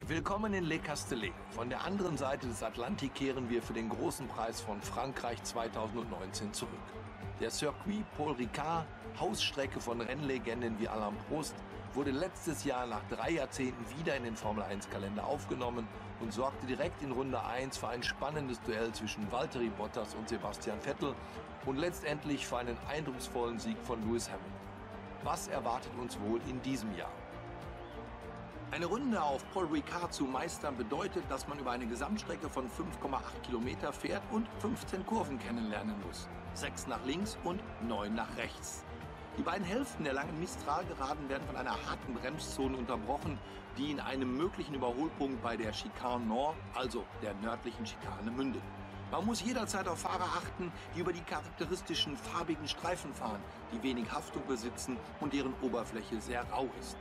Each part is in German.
Willkommen in Le Castellet. Von der anderen Seite des Atlantik kehren wir für den großen Preis von Frankreich 2019 zurück. Der Circuit Paul Ricard, Hausstrecke von Rennlegenden wie Alain Prost, wurde letztes Jahr nach 3 Jahrzehnten wieder in den Formel-1-Kalender aufgenommen und sorgte direkt in Runde 1 für ein spannendes Duell zwischen Valtteri Bottas und Sebastian Vettel und letztendlich für einen eindrucksvollen Sieg von Lewis Hamilton. Was erwartet uns wohl in diesem Jahr? Eine Runde auf Paul Ricard zu meistern bedeutet, dass man über eine Gesamtstrecke von 5,8 Kilometer fährt und 15 Kurven kennenlernen muss. 6 nach links und 9 nach rechts. Die beiden Hälften der langen Mistral-Geraden werden von einer harten Bremszone unterbrochen, die in einem möglichen Überholpunkt bei der Chicane Nord, also der nördlichen Schikane, mündet. Man muss jederzeit auf Fahrer achten, die über die charakteristischen farbigen Streifen fahren, die wenig Haftung besitzen und deren Oberfläche sehr rau ist.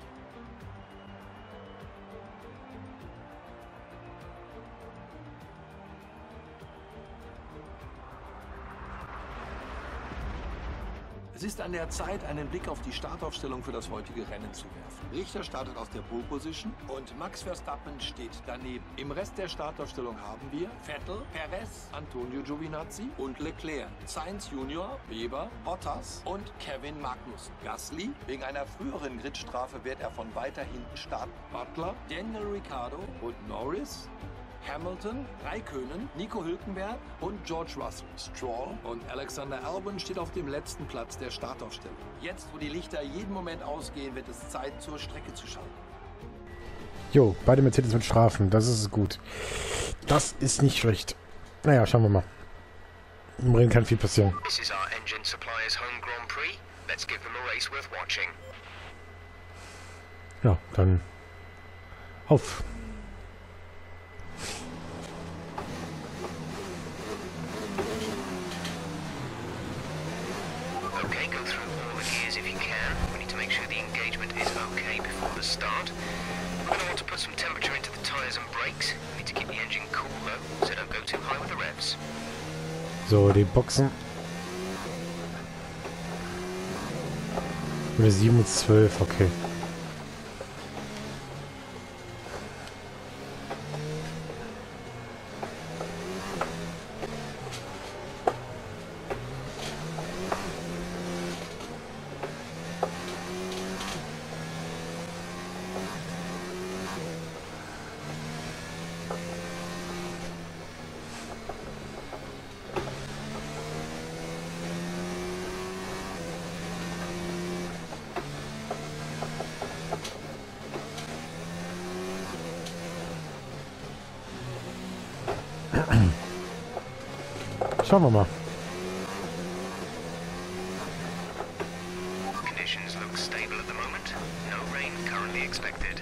Es ist an der Zeit, einen Blick auf die Startaufstellung für das heutige Rennen zu werfen. Richter startet aus der Pole Position und Max Verstappen steht daneben. Im Rest der Startaufstellung haben wir Vettel, Perez, Antonio Giovinazzi und Leclerc, Sainz Junior, Weber, Bottas und Kevin Magnussen. Gasly, wegen einer früheren Gridstrafe wird er von weiter hinten starten. Butler, Daniel Ricciardo und Norris, Hamilton, Räikkönen, Nico Hülkenberg und George Russell. Stroll und Alexander Albon steht auf dem letzten Platz der Startaufstellung. Jetzt, wo die Lichter jeden Moment ausgehen, wird es Zeit, zur Strecke zu schalten. Jo, beide Mercedes mit Strafen. Das ist gut. Das ist nicht schlecht. Naja, schauen wir mal. Im Rennen kann viel passieren. This is our engine supplier's home Grand Prix. Let's give them a race worth watching. Ja, dann auf. Okay, go through all the gears if you can. We need to make sure the engagement is okay before the start. We're going to want to put some temperature into the tyres and brakes. We need to keep the engine cool though, so don't go too high with the revs. So, die Boxen. Mit 7 und 12, okay. Schauen wir mal. Conditions look stable at the moment. No rain currently expected.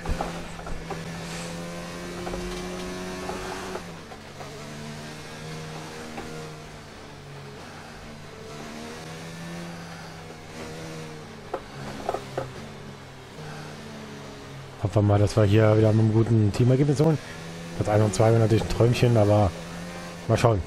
Hoffen wir mal, dass wir hier wieder mit einem guten Teamergebnis holen. Platz 1 und 2 wäre natürlich ein Träumchen, aber mal schauen.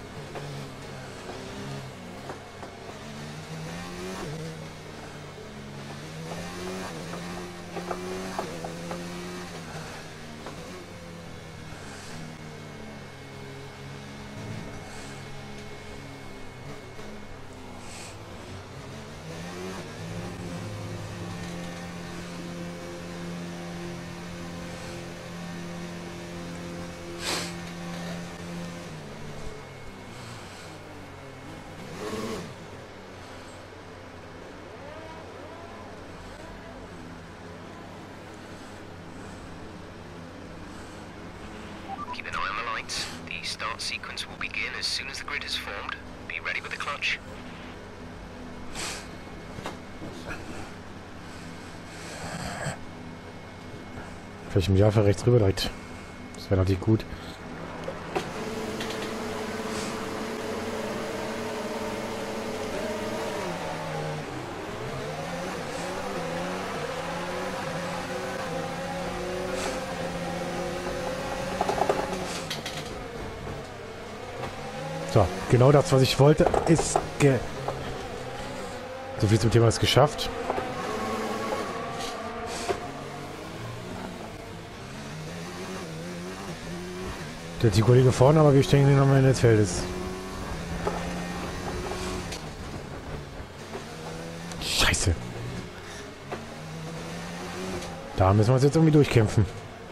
Keep an eye on the lights. The start sequence will begin as soon as the grid is formed. Be ready with the clutch. Vielleicht im Jahr für rechts rüber direkt. Das wäre natürlich gut. So, genau das, was ich wollte, ist so viel zum Thema ist geschafft. Der hat die Kollege vorne, aber wir stehen hier am Ende des Feldes. Scheiße. Da müssen wir uns jetzt irgendwie durchkämpfen.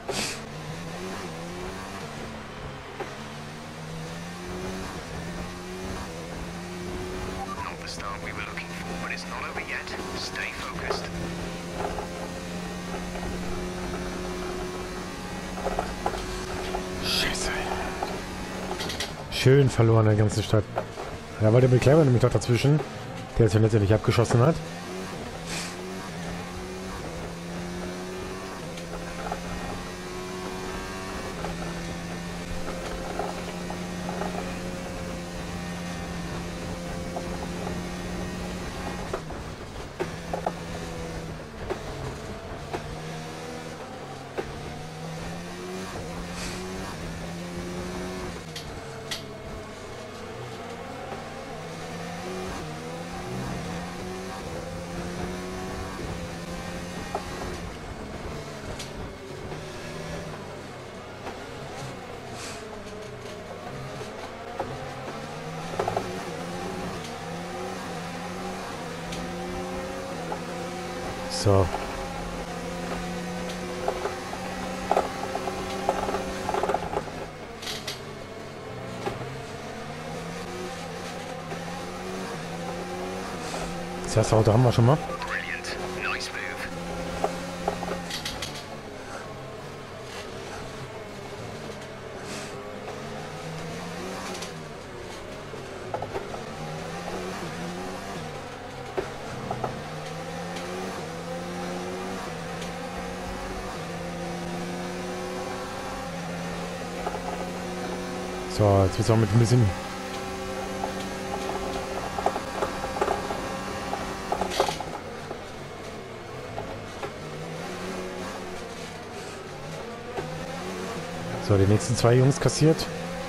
Not the start we were looking for, but it's not over yet. Stay focused. Scheiße. Schön verloren, der ganze Stadt. Da war der McLaren nämlich doch dazwischen, der es ja letztendlich abgeschossen hat. So. Das erste Auto haben wir schon mal. Brilliant. Nice move. So, jetzt wird's auch mit ein bisschen... So, die nächsten zwei Jungs kassiert.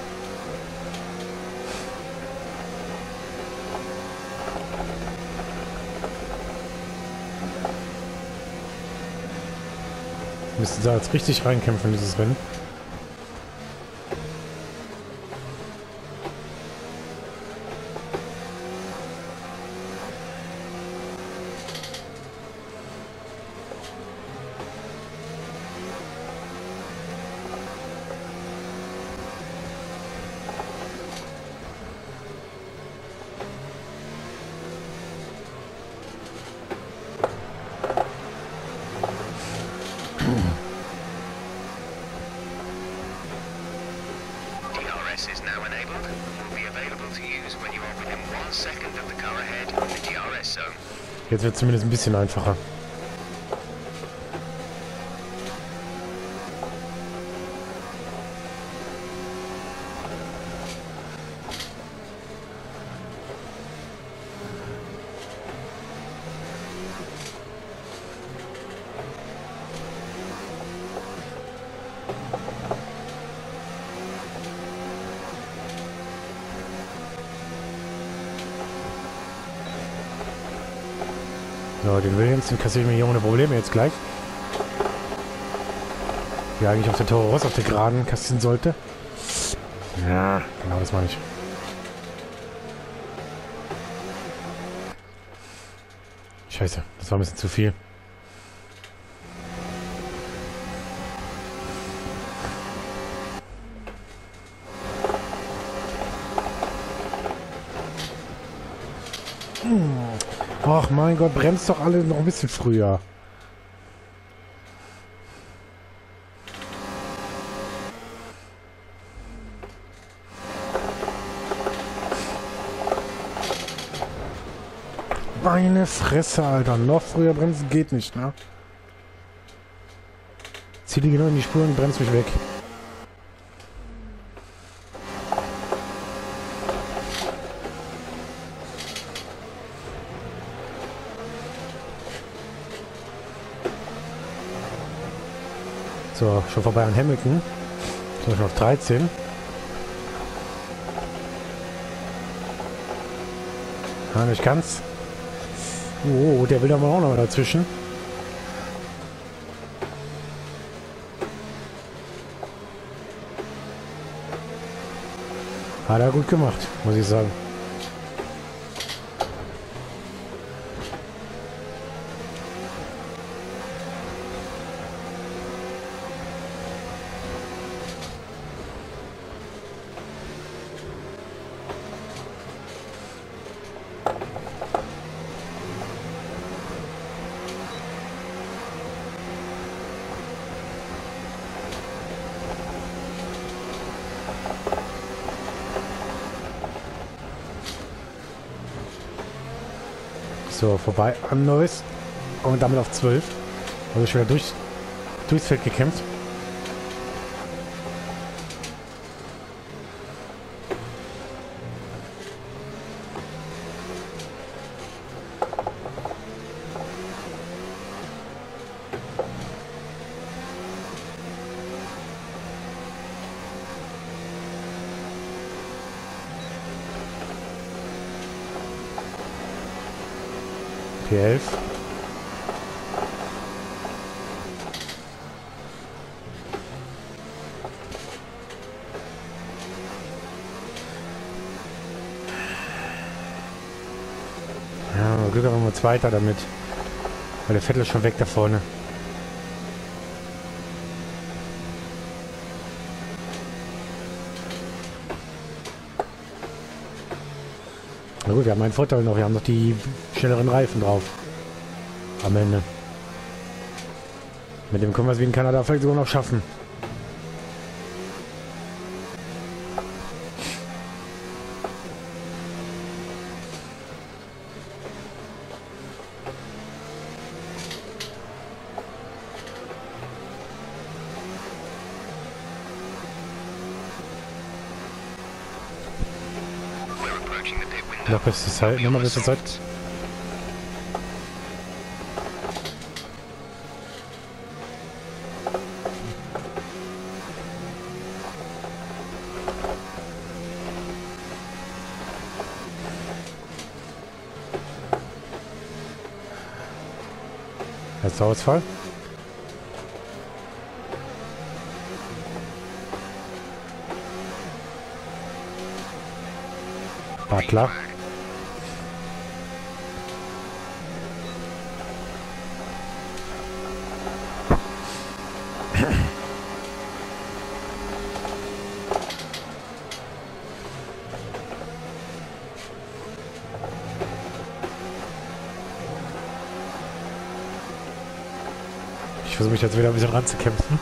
Müssen sie jetzt richtig reinkämpfen in dieses Rennen. DRS is now enabled. Will be available to use when you are within 1 second of the car ahead in the DRS zone. Jetzt wird es zumindest ein bisschen einfacher. So, den Williams, den kassiere ich mir hier ohne Probleme jetzt gleich. Ja, eigentlich auf der Toro Rosso auf der Geraden kassieren sollte. Ja, genau, das meine ich. Scheiße, das war ein bisschen zu viel. Ach mein Gott, bremst doch alle noch ein bisschen früher. Meine Fresse, Alter. Noch früher bremsen geht nicht, ne? Zieh die genau in die Spuren und bremst mich weg. So, schon vorbei an Hamilton. So, schon auf 13. Ja, nicht ganz. Oh, der will da mal auch noch dazwischen. Hat er gut gemacht, muss ich sagen. So, vorbei an Neues. Und damit auf 12. Also schon wieder durchs Feld gekämpft. P11. Ja, Glück haben wir Zweiter damit. Weil der Vettel ist schon weg da vorne. Na gut, wir haben einen Vorteil noch. Wir haben noch die schnelleren Reifen drauf. Am Ende. Mit dem können wir es wie in Kanada vielleicht sogar noch schaffen. Noch beste Zeit, nochmal beste Zeit. Letzter Ausfall. Butler. Ich versuche mich jetzt wieder ein bisschen ranzukämpfen.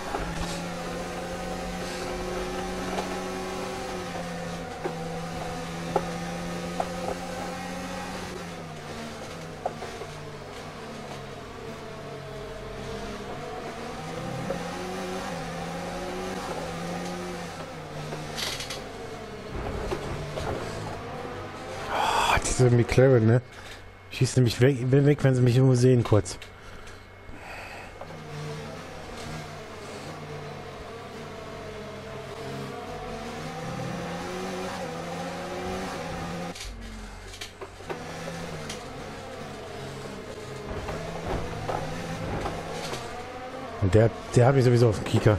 Oh, diese McLaren, ne? Schießt nämlich weg, wenn sie mich irgendwo sehen, kurz. Und der hat mich sowieso auf den Kieker.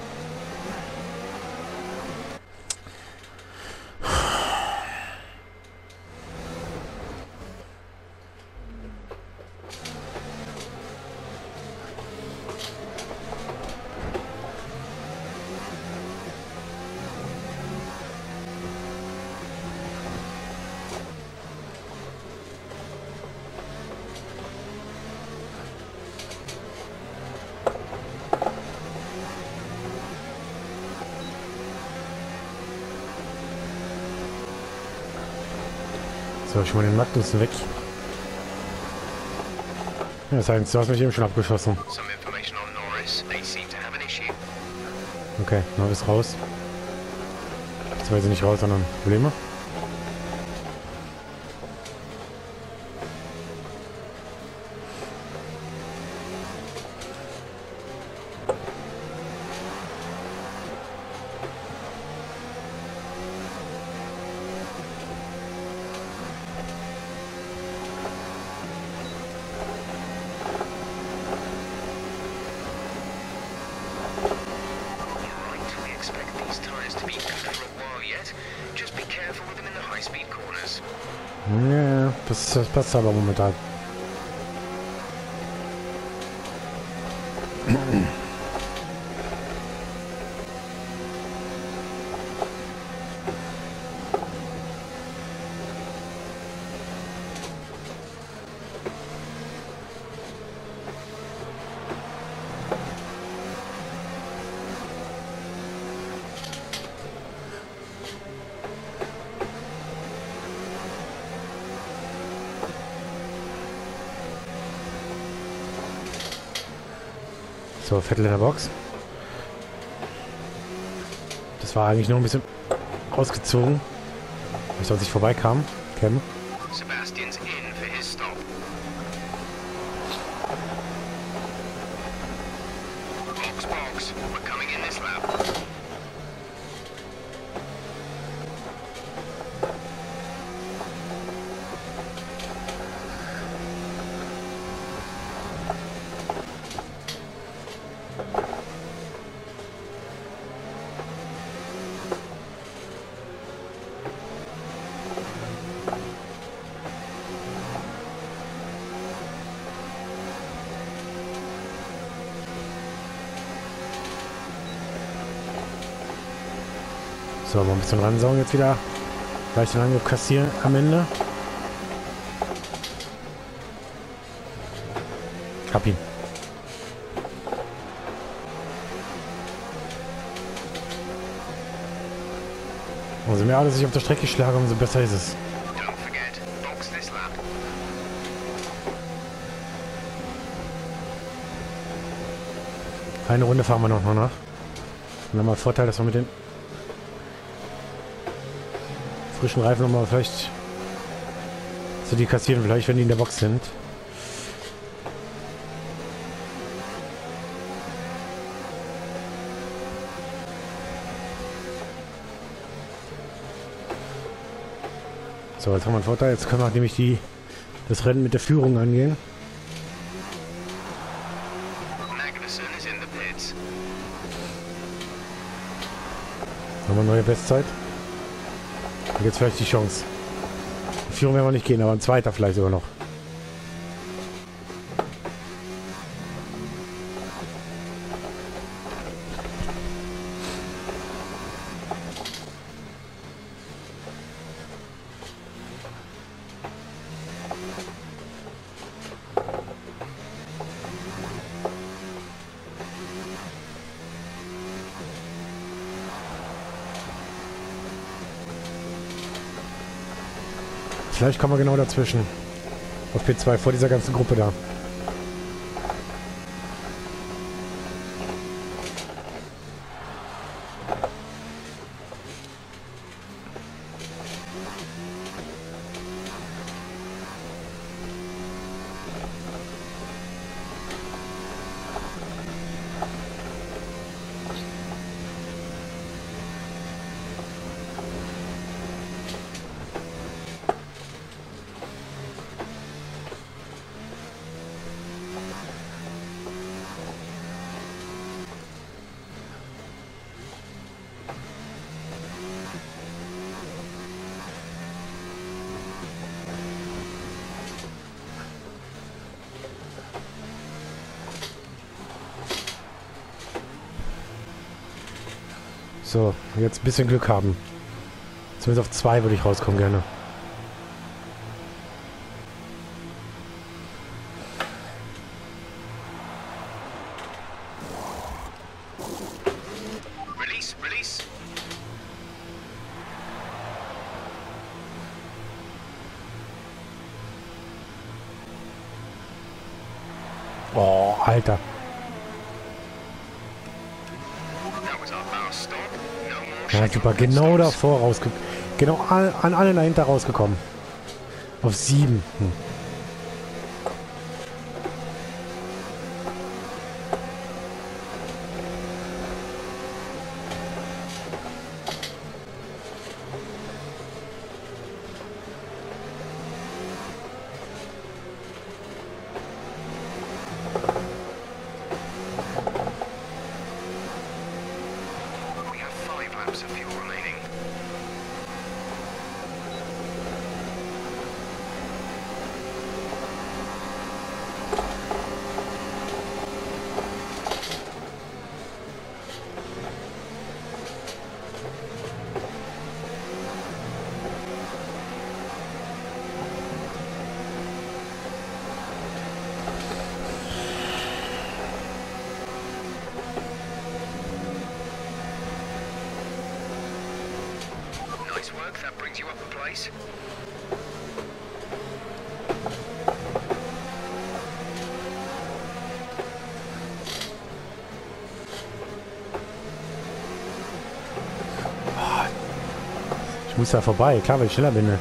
So, schon mal den Magnus weg. Ja, das heißt, du hast mich eben schon abgeschossen. Okay, Norris ist raus. Beziehungsweise nicht raus, sondern Probleme. yet. Just be careful with them in the high-speed corners. Ja, das passt aber momentan. So, Vettel in der Box. Das war eigentlich nur ein bisschen ausgezogen, als ich vorbeikam. Cam. Sebastian's in for his stop. Box. We're coming in this lap. So, mal ein bisschen ransaugen jetzt wieder. Gleich den Angriff kassieren am Ende. Hab ihn. Umso mehr alles ich auf der Strecke schlage, umso besser ist es. Don't forget, box this lap. Eine Runde fahren wir noch mal nach. Und dann mal Vorteil, dass wir mit den frischen Reifen nochmal vielleicht so die kassieren, vielleicht wenn die in der Box sind. So, jetzt haben wir einen Vorteil. Jetzt können wir nämlich das Rennen mit der Führung angehen. Magnussen is in the pits. Haben wir eine neue Bestzeit. Und jetzt vielleicht die Chance. Die Führung werden wir nicht gehen, aber ein zweiter vielleicht sogar noch. Vielleicht kommen wir genau dazwischen. Auf P2 vor dieser ganzen Gruppe da. So, jetzt ein bisschen Glück haben. Zumindest auf 2 würde ich rauskommen gerne. Release. Oh, Alter. That was our last stop. No more Ja, super. Genau davor rausgekommen. Genau an allen dahinter rausgekommen. Auf 7. We have 5 laps of fuel remaining. Nice work. That brings you up a place. Ich muss da vorbei. Klar, weil ich schneller bin. Ne?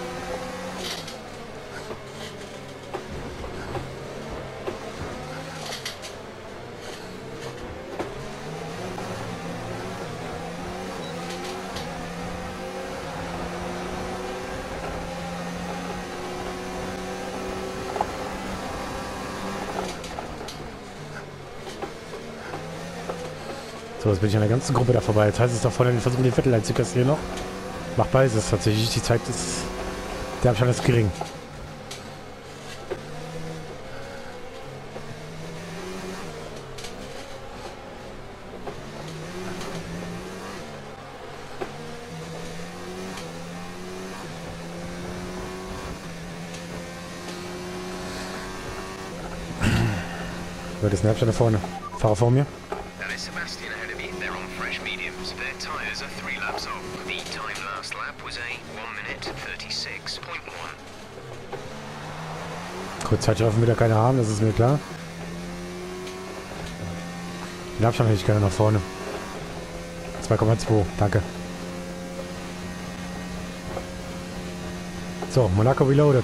So, jetzt bin ich an der ganzen Gruppe da vorbei. Jetzt heißt es doch vorne, wir versuchen den Vettel einzukassieren noch. Mach beides tatsächlich. Die Zeit ist... Der Abstand ist gering. Wird es ein Abstand da vorne? Fahrer vor mir. That is Sebastian ahead of you. They're on fresh mediums. Their tyres are 3 laps off. The time last lap was a 1 minute 36.1. Kurzzeitreifen wieder keine haben, das ist mir klar. Den Abstand hätte ich gerne nach vorne. 2,2, danke. So, Monaco reloaded.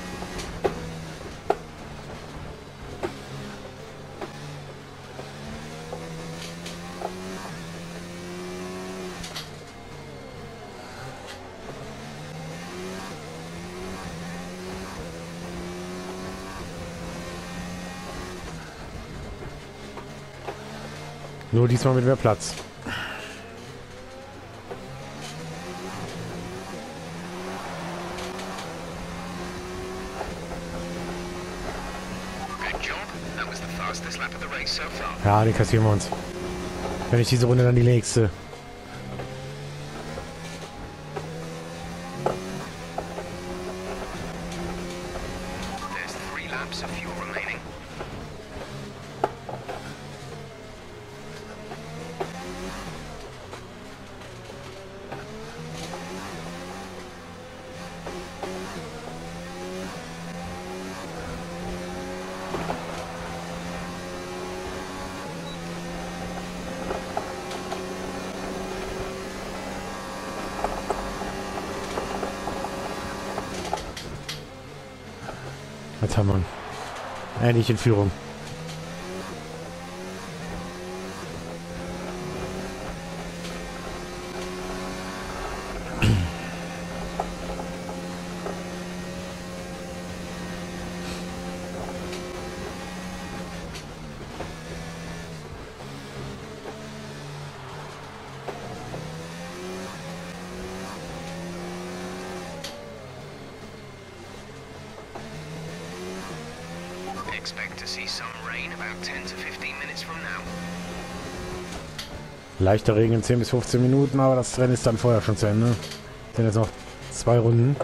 Nur diesmal mit mehr Platz. Good job. That was the fastest lap of the race so far. Ja, den kassieren wir uns. Wenn nicht diese Runde, dann die nächste. There's 3 laps of fuel remaining. Jetzt haben wir ihn. Endlich in Führung. Expect to see some rain about 10 to 15 minutes from now. Leichter Regen in 10 bis 15 Minuten, aber das Rennen ist dann vorher schon zu Ende. Sind jetzt noch 2 Runden.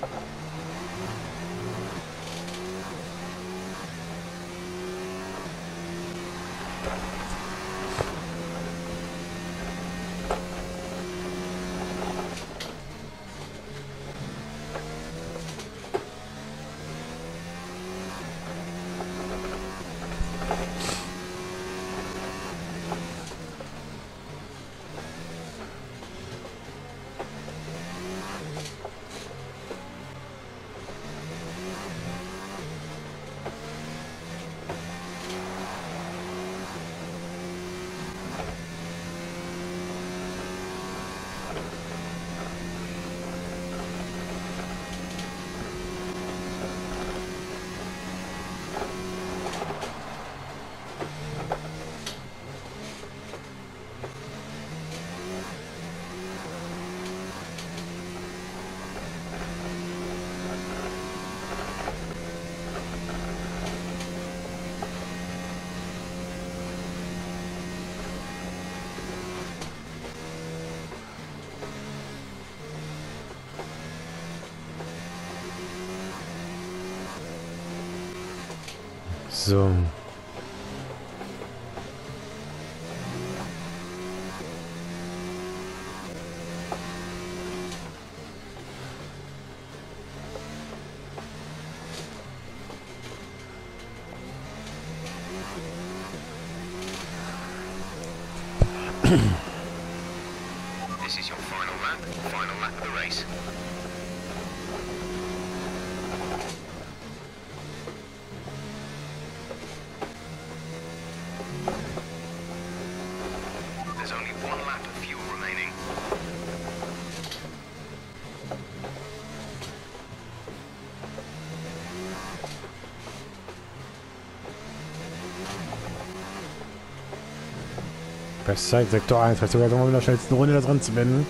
So. This is your final lap of the race. There's only one lap of fuel remaining. Bestzeit, Sektor 1, vielleicht sogar mal in der schnellsten Runde da dran zu wenden.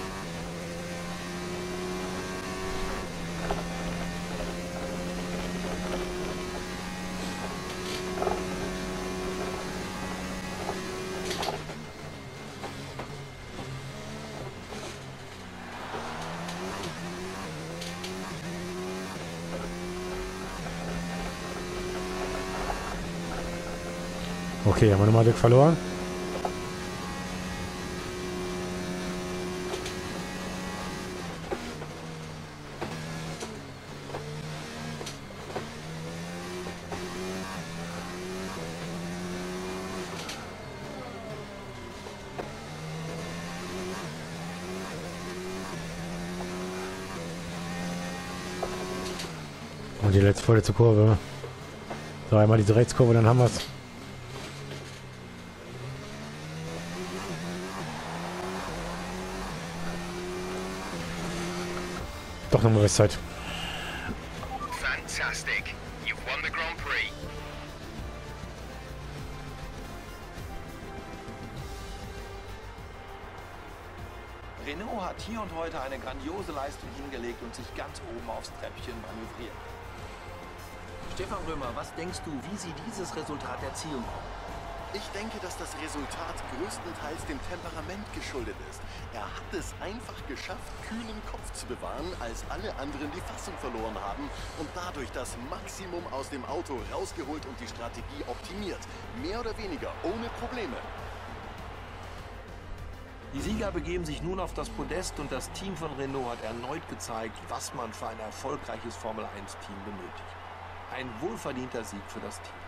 Okay, haben wir nochmal Glück verloren. Und die letzte vorletzte Kurve. So, einmal diese Rechtskurve, dann haben wir es. Doch nochmal Bestzeit. Fantastic. You've won the Grand Prix. Renault hat hier und heute eine grandiose Leistung hingelegt und sich ganz oben aufs Treppchen manövriert. Stefan Römer, was denkst du, wie sie dieses Resultat erzielen konnten? Ich denke, dass das Resultat größtenteils dem Temperament geschuldet ist. Er hat es einfach geschafft, kühlen Kopf zu bewahren, als alle anderen die Fassung verloren haben und dadurch das Maximum aus dem Auto rausgeholt und die Strategie optimiert. Mehr oder weniger ohne Probleme. Die Sieger begeben sich nun auf das Podest und das Team von Renault hat erneut gezeigt, was man für ein erfolgreiches Formel-1-Team benötigt. Ein wohlverdienter Sieg für das Team.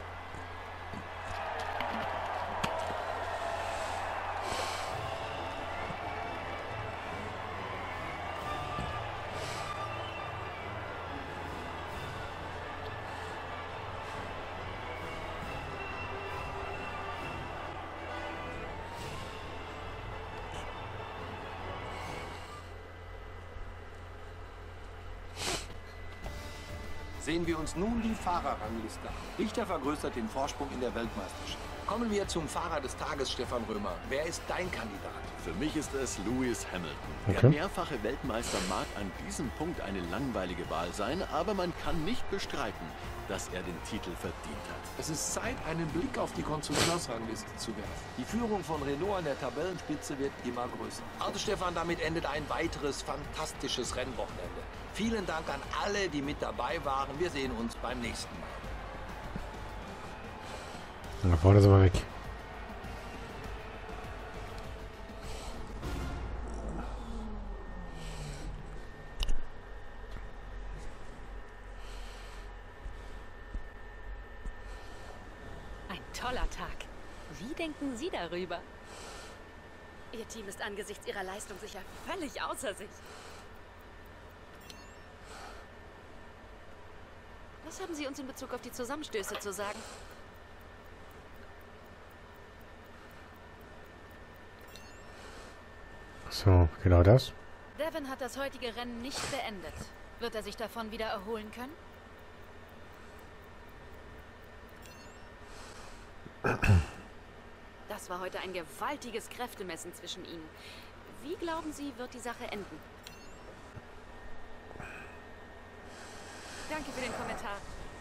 Sehen wir uns nun die Fahrerrangliste an. Richter vergrößert den Vorsprung in der Weltmeisterschaft. Kommen wir zum Fahrer des Tages, Stefan Römer. Wer ist dein Kandidat? Für mich ist es Lewis Hamilton. Okay. Der mehrfache Weltmeister mag an diesem Punkt eine langweilige Wahl sein, aber man kann nicht bestreiten, dass er den Titel verdient hat. Es ist Zeit, einen Blick auf die Konstrukteursrangliste zu werfen. Die Führung von Renault an der Tabellenspitze wird immer größer. Also Stefan, damit endet ein weiteres fantastisches Rennwochenende. Vielen Dank an alle, die mit dabei waren. Wir sehen uns beim nächsten Mal. Da vorne sind wir weg. Ein toller Tag. Wie denken Sie darüber? Ihr Team ist angesichts ihrer Leistung sicher Völlig außer sich. Was haben Sie uns in Bezug auf die Zusammenstöße zu sagen? So, genau das. Devin hat das heutige Rennen nicht beendet. Wird er sich davon wieder erholen können? Das war heute ein gewaltiges Kräftemessen zwischen ihnen. Wie glauben Sie, wird die Sache enden? Danke für den Kommentar.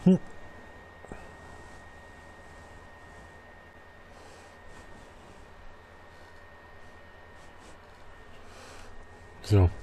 So.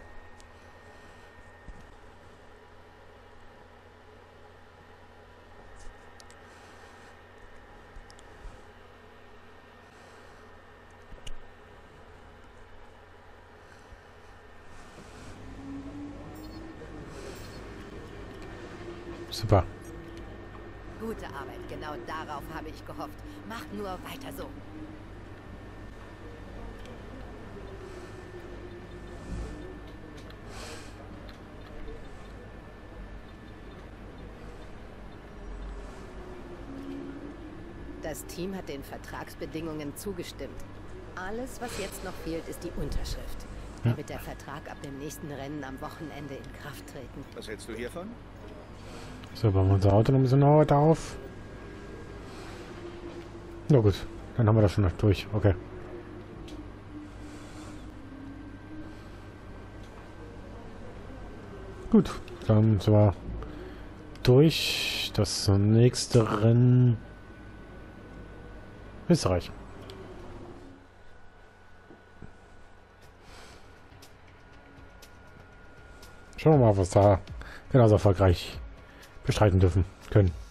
Super. Gute Arbeit, genau darauf habe ich gehofft. Macht nur weiter so. Das Team hat den Vertragsbedingungen zugestimmt. Alles, was jetzt noch fehlt, ist die Unterschrift. Da wird der Vertrag ab dem nächsten Rennen am Wochenende in Kraft treten. Was hältst du hiervon? So, bauen wir unser Auto noch ein bisschen weiter auf. Na gut, dann haben wir das schon noch durch. Okay. Gut, dann sind wir durch. Das nächste Rennen. Österreich. Schauen wir mal, was da genauso erfolgreich bestreiten dürfen können.